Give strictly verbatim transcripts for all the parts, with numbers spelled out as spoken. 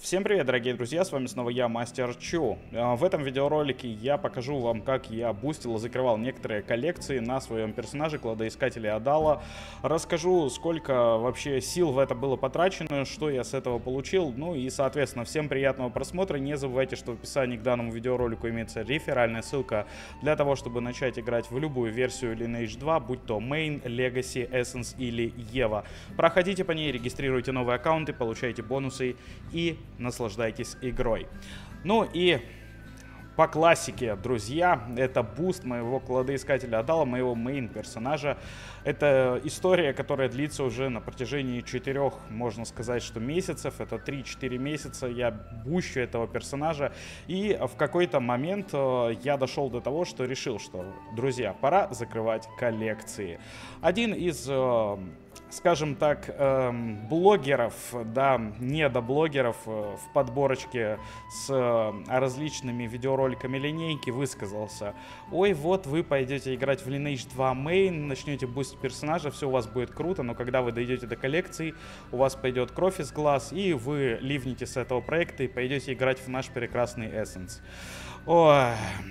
Всем привет, дорогие друзья, с вами снова я, Мастер Чу. В этом видеоролике я покажу вам, как я бустил и закрывал некоторые коллекции на своем персонаже, кладоискателя Адала. Расскажу, сколько вообще сил в это было потрачено, что я с этого получил. Ну и, соответственно, всем приятного просмотра. Не забывайте, что в описании к данному видеоролику имеется реферальная ссылка для того, чтобы начать играть в любую версию Lineage два, будь то Main, Legacy, Essence или Ева. Проходите по ней, регистрируйте новые аккаунты, получайте бонусы и наслаждайтесь игрой. Ну и по классике, друзья, это буст моего кладоискателя Адала, моего мейн персонажа. Это история, которая длится уже на протяжении четырех, можно сказать, что месяцев. Это три-четыре месяца я бущу этого персонажа. И в какой-то момент э, я дошел до того, что решил, что, друзья, пора закрывать коллекции. Один из... Э, скажем так, эм, блогеров, да, недоблогеров э, в подборочке с э, различными видеороликами линейки высказался: ой, вот вы пойдете играть в Lineage два Main, начнете бустить персонажа, все у вас будет круто, но когда вы дойдете до коллекции, у вас пойдет кровь из глаз, и вы ливнете с этого проекта и пойдете играть в наш прекрасный Essence. Ой,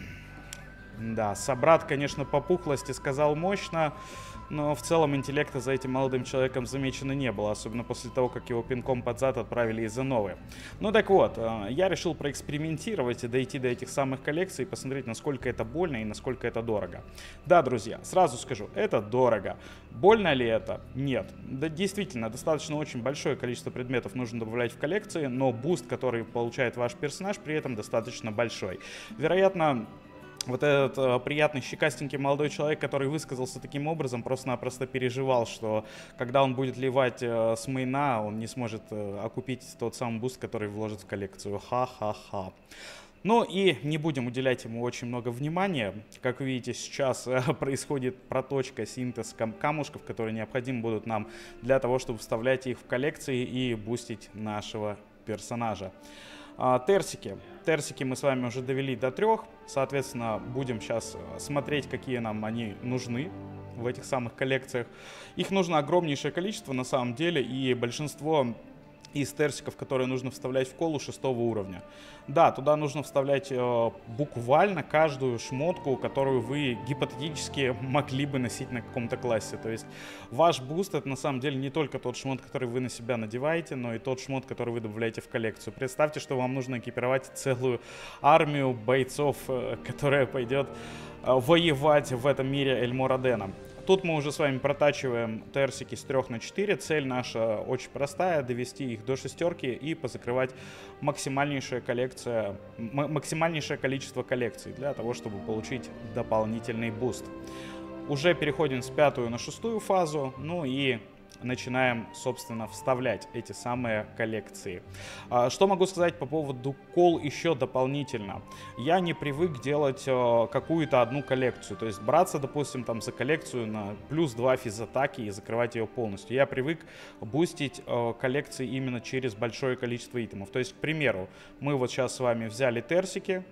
да, собрат, конечно, по пухлости сказал мощно, но в целом интеллекта за этим молодым человеком замечено не было, особенно после того, как его пинком под зад отправили из Эновы. Ну так вот, я решил проэкспериментировать и дойти до этих самых коллекций и посмотреть, насколько это больно и насколько это дорого. Да, друзья, сразу скажу, это дорого. Больно ли это? Нет. Да, действительно, достаточно очень большое количество предметов нужно добавлять в коллекции, но буст, который получает ваш персонаж, при этом достаточно большой. Вероятно, вот этот э, приятный, щекастенький молодой человек, который высказался таким образом, просто-напросто переживал, что когда он будет ливать э, с мейна, он не сможет э, окупить тот самый буст, который вложит в коллекцию. Ха-ха-ха. Ну и не будем уделять ему очень много внимания. Как вы видите, сейчас э, происходит проточка, синтез кам камушков, которые необходимы будут нам для того, чтобы вставлять их в коллекции и бустить нашего персонажа. А, терсики. Терсики мы с вами уже довели до трех. Соответственно, будем сейчас смотреть, какие нам они нужны в этих самых коллекциях. Их нужно огромнейшее количество на самом деле, и большинство из терсиков, которые нужно вставлять в колу шестого уровня. Да, туда нужно вставлять э, буквально каждую шмотку, которую вы гипотетически могли бы носить на каком-то классе. То есть ваш буст — это на самом деле не только тот шмот, который вы на себя надеваете, но и тот шмот, который вы добавляете в коллекцию. Представьте, что вам нужно экипировать целую армию бойцов, э, которая пойдет э, воевать в этом мире Эльморадена. Тут мы уже с вами протачиваем терсики с трех на четыре. Цель наша очень простая: довести их до шестерки и позакрывать максимальнейшее, коллекция, максимальнейшее количество коллекций для того, чтобы получить дополнительный буст. Уже переходим с пятую на шестую фазу, ну и начинаем, собственно, вставлять эти самые коллекции. Что могу сказать по поводу кол еще дополнительно? Я не привык делать какую-то одну коллекцию, то есть браться, допустим, там за коллекцию на плюс два физатаки и закрывать ее полностью. Я привык бустить коллекции именно через большое количество итемов. То есть, к примеру, мы вот сейчас с вами взяли терсики,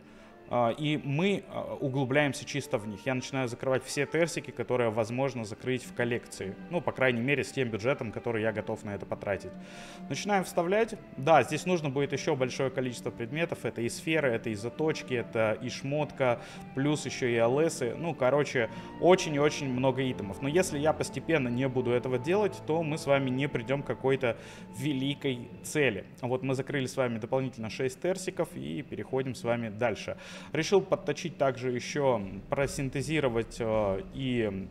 и мы углубляемся чисто в них. Я начинаю закрывать все терсики, которые возможно закрыть в коллекции. Ну, по крайней мере, с тем бюджетом, который я готов на это потратить. Начинаем вставлять. Да, здесь нужно будет еще большое количество предметов. Это и сферы, это и заточки, это и шмотка, плюс еще и ЛСы. Ну, короче, очень и очень много итемов. Но если я постепенно не буду этого делать, то мы с вами не придем к какой-то великой цели. Вот мы закрыли с вами дополнительно шесть терсиков и переходим с вами дальше. Решил подточить также еще, просинтезировать э, и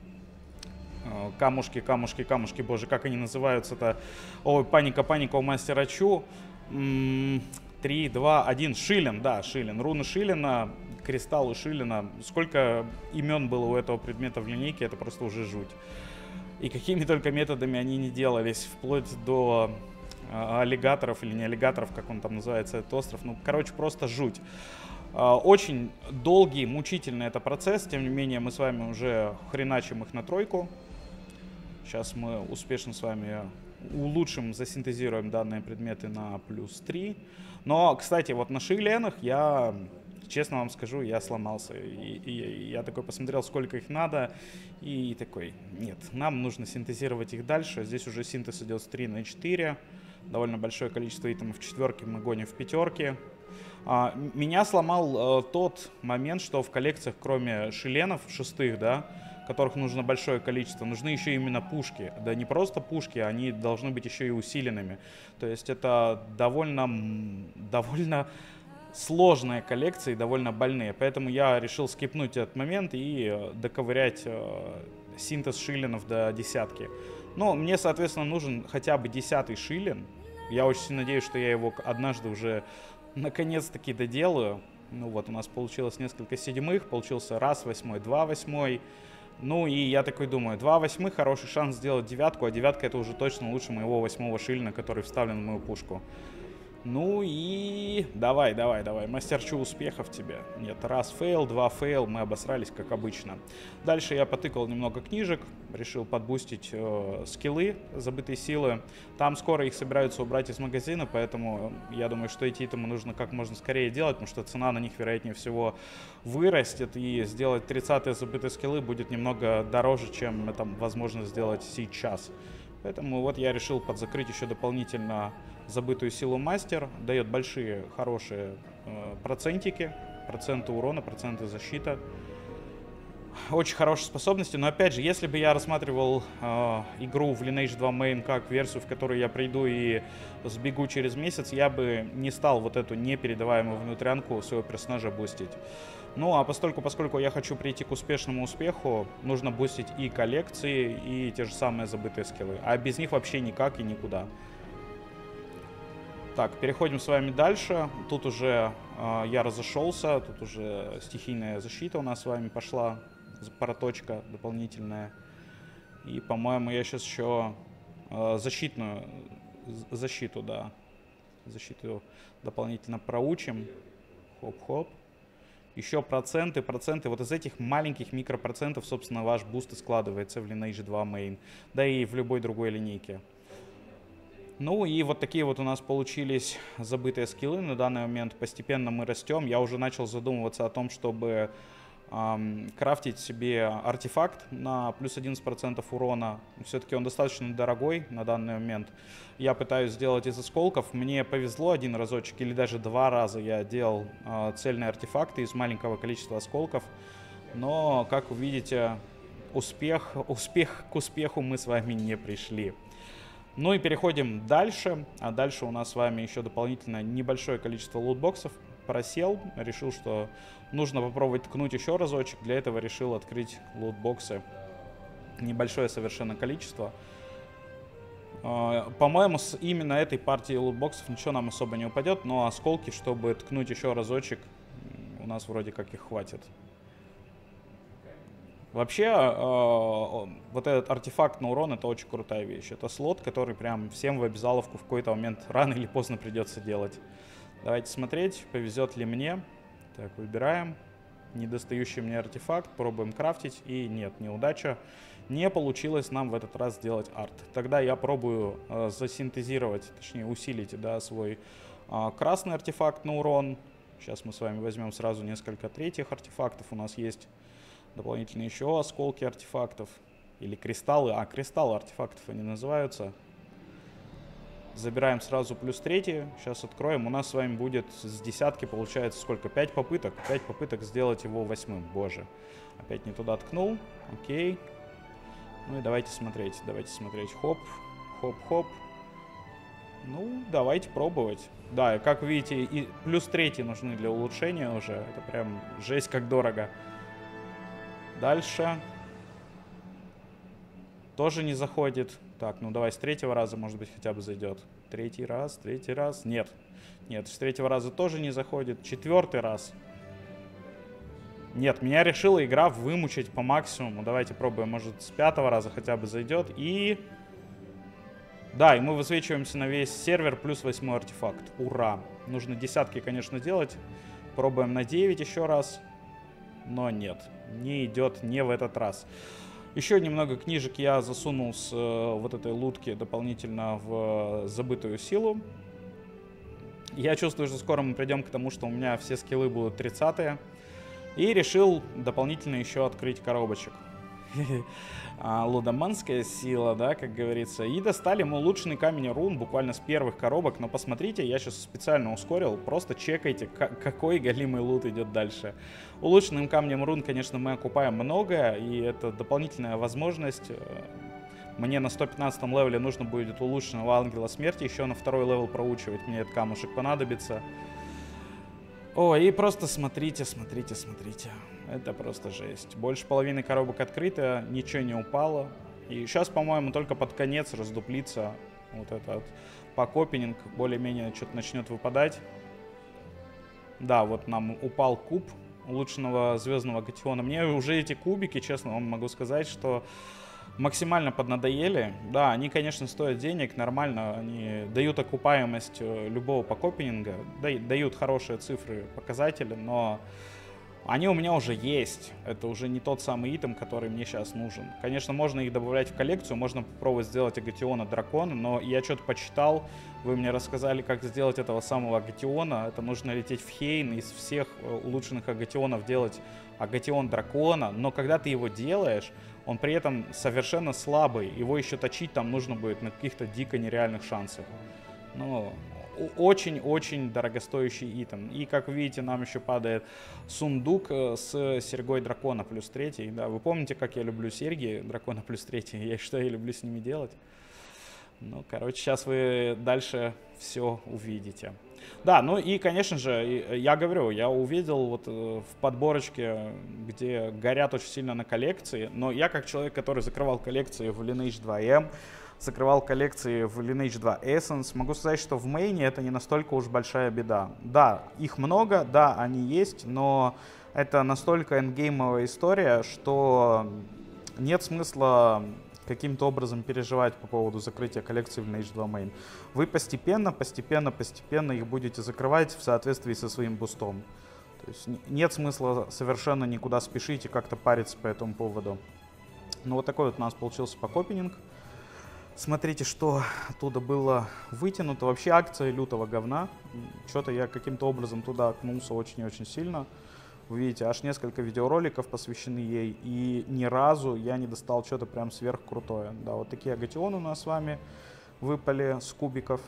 э, камушки, камушки, камушки, боже, как они называются-то? Ой, паника, паника у мастера Чу. три, два, один, Шилен, да, Шилен. Руны Шилена, кристаллы Шилена. Сколько имен было у этого предмета в линейке, это просто уже жуть. И какими только методами они не делались, вплоть до э, аллигаторов или не аллигаторов, как он там называется, этот остров. Ну, короче, просто жуть. Очень долгий, мучительный это процесс, тем не менее мы с вами уже хреначим их на тройку. Сейчас мы успешно с вами улучшим, засинтезируем данные предметы на плюс три. Но, кстати, вот на шиленах я, честно вам скажу, я сломался. И, и, и я такой посмотрел, сколько их надо, и такой: нет, нам нужно синтезировать их дальше. Здесь уже синтез идет с три на четыре. Довольно большое количество итемов в четверке мы гоним в пятерке. А, меня сломал а, тот момент, что в коллекциях, кроме шиленов шестых, да, которых нужно большое количество, нужны еще именно пушки. Да не просто пушки, они должны быть еще и усиленными. То есть это довольно, довольно сложная коллекция и довольно больные. Поэтому я решил скипнуть этот момент и доковырять э, синтез шиленов до десятки. Но мне, соответственно, нужен хотя бы десятый шилен. Я очень сильно надеюсь, что я его однажды уже наконец-таки доделаю. Ну вот, у нас получилось несколько седьмых, получился раз восьмой, два восьмой. Ну и я такой думаю, два восьмых, хороший шанс сделать девятку, а девятка это уже точно лучше моего восьмого шилена, который вставлен в мою пушку. Ну и давай, давай, давай, мастерчу успехов тебе. Нет, раз фейл, два фейл, мы обосрались, как обычно. Дальше я потыкал немного книжек, решил подбустить э, скиллы, забытые силы. Там скоро их собираются убрать из магазина, поэтому я думаю, что эти итемы нужно как можно скорее делать, потому что цена на них, вероятнее всего, вырастет, и сделать тридцатые забытые скиллы будет немного дороже, чем это возможно сделать сейчас. Поэтому вот я решил подзакрыть еще дополнительно забытую силу мастер. Дает большие, хорошие э, процентики, проценты урона, проценты защиты. Очень хорошие способности, но опять же, если бы я рассматривал э, игру в Lineage два Main как версию, в которую я приду и сбегу через месяц, я бы не стал вот эту непередаваемую внутрянку своего персонажа бустить. Ну, а постольку, поскольку я хочу прийти к успешному успеху, нужно бустить и коллекции, и те же самые забытые скиллы. А без них вообще никак и никуда. Так, переходим с вами дальше. Тут уже э, я разошелся, тут уже стихийная защита у нас с вами пошла, проточка дополнительная. И, по-моему, я сейчас еще э, защитную, защиту, да, защиту дополнительно проучим. Хоп-хоп. Еще проценты, проценты. Вот из этих маленьких микропроцентов, собственно, ваш буст и складывается в Lineage два Main. Да и в любой другой линейке. Ну и вот такие вот у нас получились забытые скиллы. На данный момент постепенно мы растем. Я уже начал задумываться о том, чтобы эм, крафтить себе артефакт на плюс одиннадцать процентов урона. Все-таки он достаточно дорогой на данный момент. Я пытаюсь сделать из осколков. Мне повезло один разочек или даже два раза я делал э, цельные артефакты из маленького количества осколков. Но, как вы видите, успех, успех к успеху мы с вами не пришли. Ну и переходим дальше. А дальше у нас с вами еще дополнительно небольшое количество лутбоксов. Просел, решил, что нужно попробовать ткнуть еще разочек. Для этого решил открыть лутбоксы. Небольшое совершенно количество. По-моему, с именно этой партии лутбоксов ничего нам особо не упадет, но осколки, чтобы ткнуть еще разочек, у нас вроде как их хватит. Вообще, э, вот этот артефакт на урон — это очень крутая вещь. Это слот, который прям всем в обязаловку в какой-то момент рано или поздно придется делать. Давайте смотреть, повезет ли мне. Так, выбираем недостающий мне артефакт, пробуем крафтить, и нет, неудача. Не получилось нам в этот раз сделать арт. Тогда я пробую э, засинтезировать, точнее усилить, да, свой э, красный артефакт на урон. Сейчас мы с вами возьмем сразу несколько третьих артефактов. У нас есть дополнительно еще осколки артефактов. Или кристаллы. А, кристаллы артефактов они называются. Забираем сразу плюс третий. Сейчас откроем. У нас с вами будет с десятки, получается, сколько? пять попыток. пять попыток сделать его восьмым. Боже. Опять не туда ткнул. Окей. Ну и давайте смотреть. Давайте смотреть. Хоп. Хоп-хоп. Ну, давайте пробовать. Да, и как видите, и плюс третий нужны для улучшения уже. Это прям жесть как дорого. Дальше. Тоже не заходит. Так, ну давай с третьего раза, может быть, хотя бы зайдет. Третий раз, третий раз. Нет. Нет, с третьего раза тоже не заходит. Четвертый раз. Нет, меня решила игра вымучить по максимуму. Давайте пробуем, может, с пятого раза хотя бы зайдет. И... Да, и мы высвечиваемся на весь сервер плюс восьмой артефакт. Ура! Нужно десятки, конечно, делать. Пробуем на девять еще раз. Но нет, не идет не в этот раз. Еще немного книжек я засунул с э, вот этой лутки дополнительно в э, забытую силу. Я чувствую, что скоро мы придем к тому, что у меня все скиллы будут тридцатые. И решил дополнительно еще открыть коробочек. а, лудоманская сила, да, как говорится. И достали мы улучшенный камень рун буквально с первых коробок. Но посмотрите, я сейчас специально ускорил. Просто чекайте, какой галимый лут идет дальше. Улучшенным камнем рун, конечно, мы окупаем многое. И это дополнительная возможность. Мне на сто пятнадцатом левеле нужно будет улучшенного ангела смерти. Еще на второй левел проучивать мне этот камушек понадобится. О, и просто смотрите, смотрите, смотрите. Это просто жесть. Больше половины коробок открыто, ничего не упало. И сейчас, по-моему, только под конец раздуплится вот этот покопинг. Более-менее что-то начнет выпадать. Да, вот нам упал куб улучшенного звездного гатиона. Мне уже эти кубики, честно вам могу сказать, что максимально поднадоели. Да, они, конечно, стоят денег, нормально, они дают окупаемость любого покопинга, дают хорошие цифры, показатели, но они у меня уже есть. Это уже не тот самый итем, который мне сейчас нужен. Конечно, можно их добавлять в коллекцию, можно попробовать сделать агатиона дракона, но я что-то почитал, вы мне рассказали, как сделать этого самого агатиона. Это нужно лететь в Хейн, из всех улучшенных агатионов делать агатион дракона, но когда ты его делаешь, он при этом совершенно слабый, его еще точить там нужно будет на каких-то дико нереальных шансах. Ну, очень-очень дорогостоящий итем. И, как вы видите, нам еще падает сундук с серьгой дракона плюс третий. Да, вы помните, как я люблю серьги дракона плюс третий? Я что я люблю с ними делать? Ну, короче, сейчас вы дальше все увидите. Да, ну и, конечно же, я говорю, я увидел вот в подборочке, где горят очень сильно на коллекции, но я как человек, который закрывал коллекции в Lineage два эм, закрывал коллекции в Lineage два Essence, могу сказать, что в мейне это не настолько уж большая беда. Да, их много, да, они есть, но это настолько эндгеймовая история, что нет смысла каким-то образом переживать по поводу закрытия коллекции в Lineage два Main. Вы постепенно, постепенно, постепенно их будете закрывать в соответствии со своим бустом. То есть нет смысла совершенно никуда спешить и как-то париться по этому поводу. Ну вот такой вот у нас получился покопинг. Смотрите, что оттуда было вытянуто. Вообще акция лютого говна. Что-то я каким-то образом туда окнулся очень и очень сильно. Вы видите, аж несколько видеороликов посвящены ей, и ни разу я не достал что-то прям сверхкрутое. Да, вот такие агатионы у нас с вами выпали с кубиков.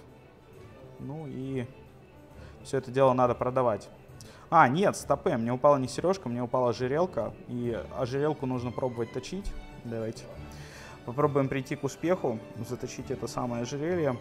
Ну и все это дело надо продавать. А, нет, стопэ, мне упала не сережка, мне упала ожерелка, и ожерелку нужно пробовать точить. Давайте попробуем прийти к успеху, заточить это самое ожерелье.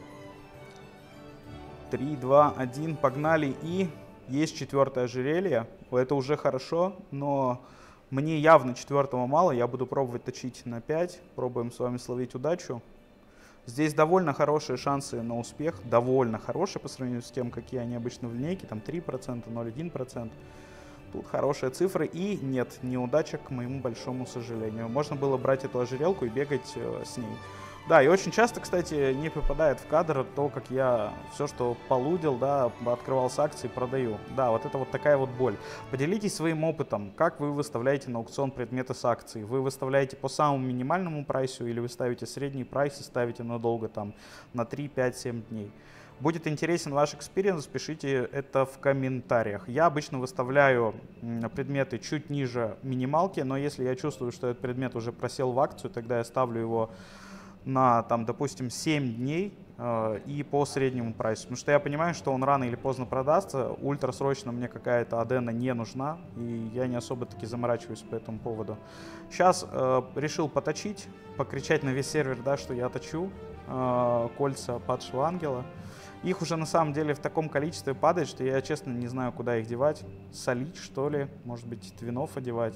три, два, один, погнали, и... Есть четвертое ожерелье, это уже хорошо, но мне явно четвертого мало, я буду пробовать точить на пять, пробуем с вами словить удачу. Здесь довольно хорошие шансы на успех, довольно хорошие по сравнению с тем, какие они обычно в линейке, там три процента, ноль целых одна десятая процента. Тут хорошие цифры, и нет, неудача, к моему большому сожалению. Можно было брать эту ожерелку и бегать э, с ней. Да, и очень часто, кстати, не попадает в кадр то, как я все, что полудил, да, открывал с акций, продаю. Да, вот это вот такая вот боль. Поделитесь своим опытом, как вы выставляете на аукцион предметы с акций. Вы выставляете по самому минимальному прайсу, или вы ставите средний прайс и ставите надолго, там, на три, пять, семь дней. Будет интересен ваш экспириенс, пишите это в комментариях. Я обычно выставляю предметы чуть ниже минималки, но если я чувствую, что этот предмет уже просел в акцию, тогда я ставлю его на, там, допустим, семь дней э, и по среднему прайсу. Потому что я понимаю, что он рано или поздно продастся. Ультрасрочно мне какая-то адена не нужна, и я не особо-таки заморачиваюсь по этому поводу. Сейчас э, решил поточить, покричать на весь сервер, да, что я точу э, кольца падшего ангела. Их уже на самом деле в таком количестве падает, что я, честно, не знаю, куда их девать. Солить, что ли? Может быть, твинов одевать?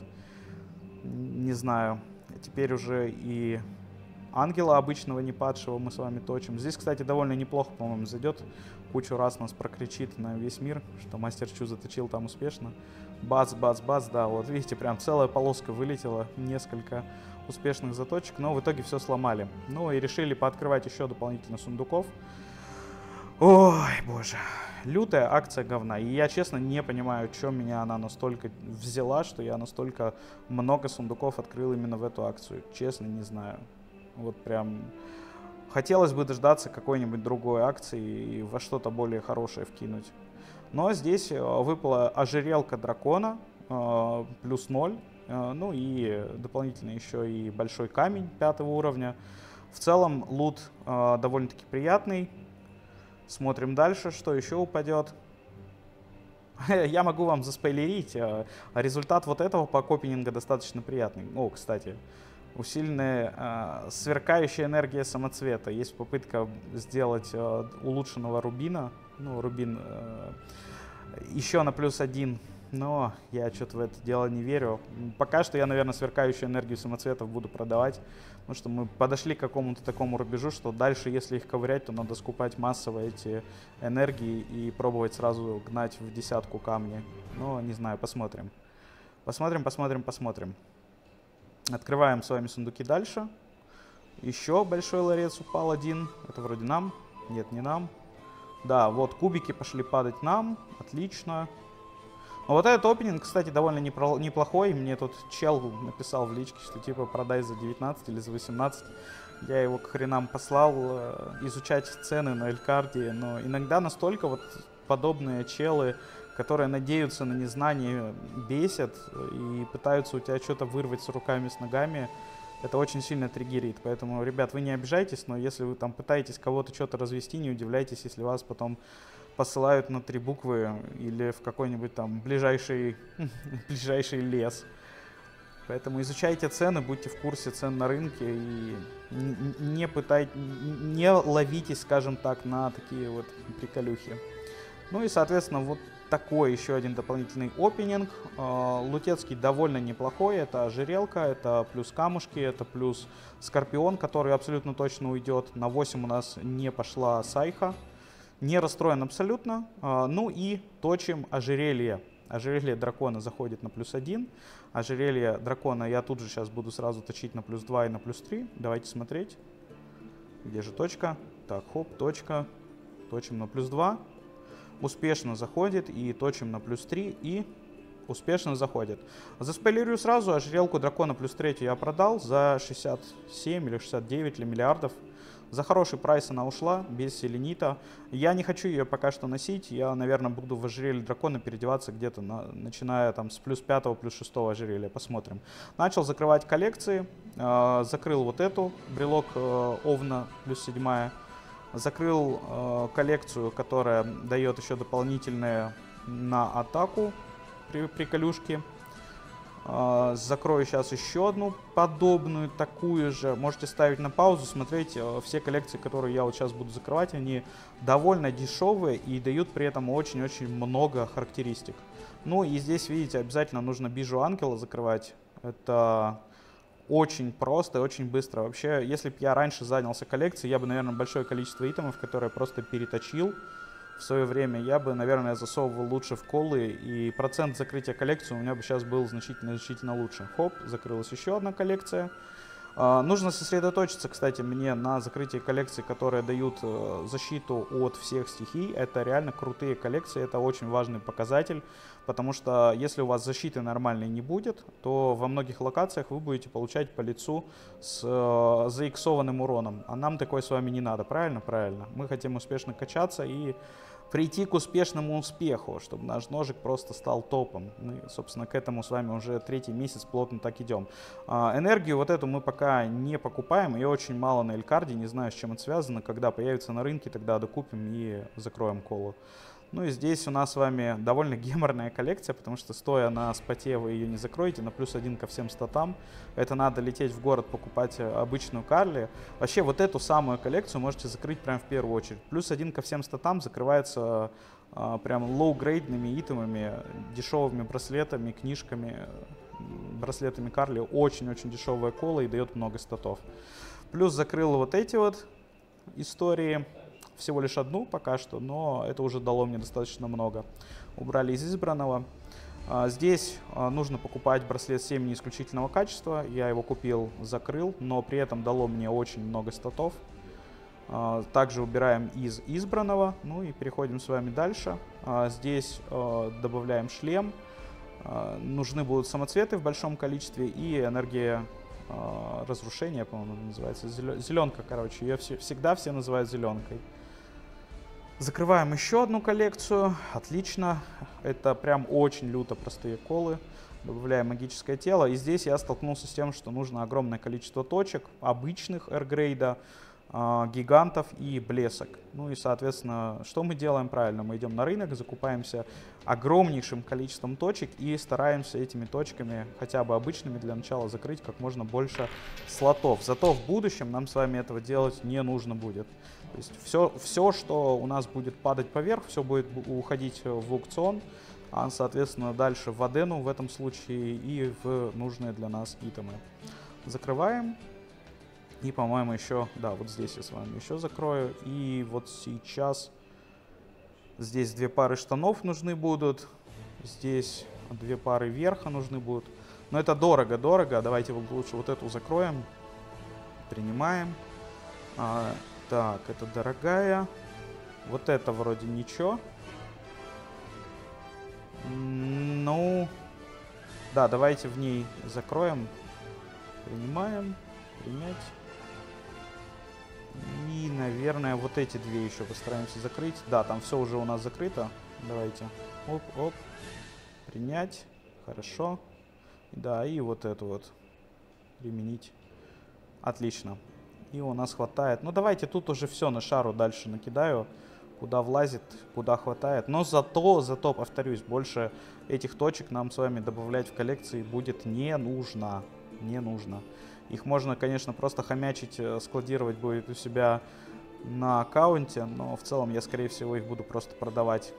Не знаю. Теперь уже и... ангела обычного не падшего мы с вами точим. Здесь, кстати, довольно неплохо, по-моему, зайдет. Кучу раз нас прокричит на весь мир, что мастер Чу заточил там успешно. Бац, бац, бац, да, вот видите, прям целая полоска вылетела, несколько успешных заточек, но в итоге все сломали. Ну и решили пооткрывать еще дополнительно сундуков. Ой, боже, лютая акция говна. И я, честно, не понимаю, что меня она настолько взяла, что я настолько много сундуков открыл именно в эту акцию. Честно, не знаю. Вот прям хотелось бы дождаться какой-нибудь другой акции и во что-то более хорошее вкинуть. Но здесь выпала ожерелка дракона, плюс ноль. Ну и дополнительно еще и большой камень пятого уровня. В целом лут довольно-таки приятный. Смотрим дальше, что еще упадет. Я могу вам заспойлерить. Результат вот этого покопинга достаточно приятный. О, кстати, усиленная сверкающая энергия самоцвета. Есть попытка сделать улучшенного рубина. Ну, рубин еще на плюс один. Но я что-то в это дело не верю. Пока что я, наверное, сверкающую энергию самоцветов буду продавать. Потому что мы подошли к какому-то такому рубежу, что дальше, если их ковырять, то надо скупать массово эти энергии и пробовать сразу гнать в десятку камни. Но не знаю, посмотрим. Посмотрим, посмотрим, посмотрим. Открываем с вами сундуки дальше. Еще большой ларец упал один. Это вроде нам. Нет, не нам. Да, вот кубики пошли падать нам. Отлично. Но вот этот опенинг, кстати, довольно неплохой. Мне тут чел написал в личке, что типа продай за девятнадцать или за восемнадцать. Я его к хренам послал э, изучать цены на Элькарде. Но иногда настолько вот подобные челы, которые надеются на незнание, бесят и пытаются у тебя что-то вырвать с руками, с ногами. Это очень сильно триггерит. Поэтому, ребят, вы не обижайтесь, но если вы там пытаетесь кого-то что-то развести, не удивляйтесь, если вас потом посылают на три буквы или в какой-нибудь там ближайший, ближайший лес. Поэтому изучайте цены, будьте в курсе цен на рынке и не пытайтесь, не ловитесь, скажем так, на такие вот приколюхи. Ну и, соответственно, вот такой еще один дополнительный опенинг. Лутецкий довольно неплохой. Это ожерелка, это плюс камушки, это плюс скорпион, который абсолютно точно уйдет. На восемь у нас не пошла сайха. Не расстроен абсолютно. Ну и точим ожерелье. Ожерелье дракона заходит на плюс один. Ожерелье дракона я тут же сейчас буду сразу точить на плюс два и на плюс три. Давайте смотреть. Где же точка? Так, хоп, точка. Точим на плюс два. Успешно заходит и точим на плюс три и успешно заходит. Заспойлерю сразу, ожерелку дракона плюс три я продал за шестьдесят семь или шестьдесят девять или миллиардов. За хороший прайс она ушла, без селенита. Я не хочу ее пока что носить. Я, наверное, буду в ожерелье дракона переодеваться где-то, на, начиная там с плюс пятого, плюс шестого ожерелья. Посмотрим. Начал закрывать коллекции. Э, закрыл вот эту. Брелок э, Овна плюс седьмая. Закрыл э, коллекцию, которая дает еще дополнительные на атаку при приколюшке. Uh, закрою сейчас еще одну подобную, такую же. Можете ставить на паузу, смотреть. Uh, все коллекции, которые я вот сейчас буду закрывать, они довольно дешевые и дают при этом очень-очень много характеристик. Ну и здесь, видите, обязательно нужно бижу ангела закрывать. Это очень просто и очень быстро. Вообще, если бы я раньше занялся коллекцией, я бы, наверное, большое количество итемов, которые просто переточил в свое время, я бы, наверное, засовывал лучше в колы, и процент закрытия коллекции у меня бы сейчас был значительно-значительно лучше. Хоп, закрылась еще одна коллекция. Uh, нужно сосредоточиться, кстати, мне на закрытии коллекций, которые дают uh, защиту от всех стихий. Это реально крутые коллекции, это очень важный показатель, потому что если у вас защиты нормальной не будет, то во многих локациях вы будете получать по лицу с uh, заиксованным уроном. А нам такой с вами не надо, правильно? Правильно. Мы хотим успешно качаться и прийти к успешному успеху, чтобы наш ножик просто стал топом. Мы, собственно, к этому с вами уже третий месяц плотно так идем. А, энергию вот эту мы пока не покупаем, ее очень мало на Элькарде, не знаю, с чем это связано. Когда появится на рынке, тогда докупим и закроем колу. Ну и здесь у нас с вами довольно геморная коллекция, потому что стоя на споте вы ее не закроете, на плюс один ко всем статам. Это надо лететь в город, покупать обычную Карли. Вообще вот эту самую коллекцию можете закрыть прямо в первую очередь. Плюс один ко всем статам закрывается а, прям лоу-грейдными итемами, дешевыми браслетами, книжками, браслетами Карли. Очень-очень дешевая кола и дает много статов. Плюс закрыл вот эти вот истории. Всего лишь одну пока что, но это уже дало мне достаточно много. Убрали из избранного. А, здесь а, нужно покупать браслет семени исключительного качества. Я его купил, закрыл, но при этом дало мне очень много статов. А, также убираем из избранного. Ну и переходим с вами дальше. А, здесь а, добавляем шлем. А, нужны будут самоцветы в большом количестве и энергия а, разрушения, по-моему, называется. Зеленка, короче. Ее все, всегда все называют зеленкой. Закрываем еще одну коллекцию. Отлично. Это прям очень люто простые колы. Добавляем магическое тело. И здесь я столкнулся с тем, что нужно огромное количество точек, обычных эргрейда, гигантов и блесок. Ну и, соответственно, что мы делаем правильно? Мы идем на рынок, закупаемся огромнейшим количеством точек и стараемся этими точками, хотя бы обычными, для начала закрыть как можно больше слотов. Зато в будущем нам с вами этого делать не нужно будет. То есть все, все, что у нас будет падать поверх, все будет уходить в аукцион, а, соответственно, дальше в Адену в этом случае и в нужные для нас итемы. Закрываем. И, по-моему, еще, да, вот здесь я с вами еще закрою. И вот сейчас здесь две пары штанов нужны будут. Здесь две пары верха нужны будут. Но это дорого-дорого. Давайте лучше вот эту закроем. Принимаем. А, так, это дорогая. Вот это вроде ничего. Ну, да, давайте в ней закроем. Принимаем. Принять. И, наверное, вот эти две еще постараемся закрыть. Да, там все уже у нас закрыто. Давайте. Оп, оп. Принять. Хорошо. Да, и вот эту вот применить. Отлично. И у нас хватает. Ну, давайте тут уже все на шару дальше накидаю. Куда влазит, куда хватает. Но зато, зато, повторюсь, больше этих точек нам с вами добавлять в коллекции будет не нужно. Не нужно. Их можно, конечно, просто хомячить, складировать будет у себя на аккаунте, но в целом я, скорее всего, их буду просто продавать.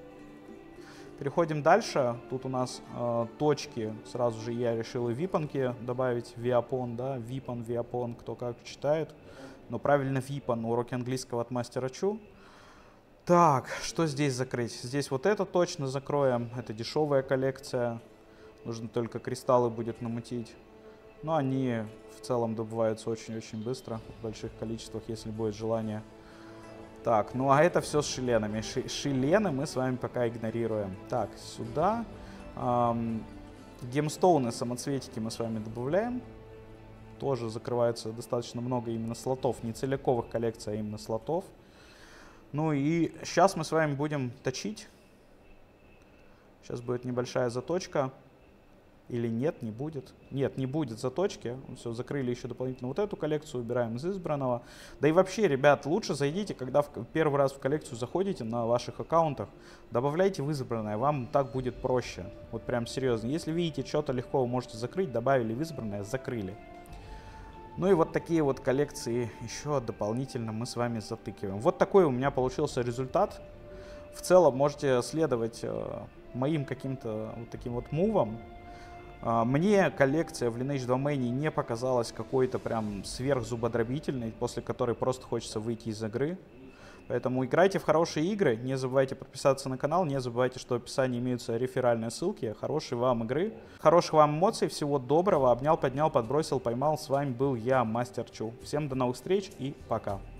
Переходим дальше. Тут у нас э, точки. Сразу же я решил и випанки добавить. Виапон, да, випан, виапон, кто как читает. Но правильно випан, уроки английского от мастера Чу. Так, что здесь закрыть? Здесь вот это точно закроем. Это дешевая коллекция. Нужно только кристаллы будет намутить. Но они в целом добываются очень-очень быстро, в больших количествах, если будет желание. Так, ну а это все с шиленами. Ши шилены мы с вами пока игнорируем. Так, сюда. Эм, гемстоуны, самоцветики мы с вами добавляем. Тоже закрывается достаточно много именно слотов. Не целиковых коллекций, а именно слотов. Ну и сейчас мы с вами будем точить. Сейчас будет небольшая заточка. Или нет, не будет. Нет, не будет заточки. Все, закрыли еще дополнительно вот эту коллекцию, убираем из избранного. Да и вообще, ребят, лучше зайдите, когда в первый раз в коллекцию заходите на ваших аккаунтах, добавляйте в избранное, вам так будет проще. Вот прям серьезно. Если видите, что-то легко вы можете закрыть, добавили в избранное, закрыли. Ну и вот такие вот коллекции еще дополнительно мы с вами затыкиваем. Вот такой у меня получился результат. В целом можете следовать э, моим каким-то вот таким вот мувам. Мне коллекция в Lineage Domain не показалась какой-то прям сверхзубодробительной, после которой просто хочется выйти из игры. Поэтому играйте в хорошие игры, не забывайте подписаться на канал, не забывайте, что в описании имеются реферальные ссылки. Хорошей вам игры, хороших вам эмоций, всего доброго. Обнял, поднял, подбросил, поймал. С вами был я, Мастер Чу. Всем до новых встреч и пока.